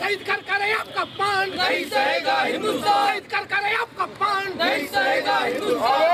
शहीद करकर आपका अपमान नहीं सहेगा हिंदुस्तान, शहीद करकर आपका अपमान नहीं सहेगा हिंदुस्तान।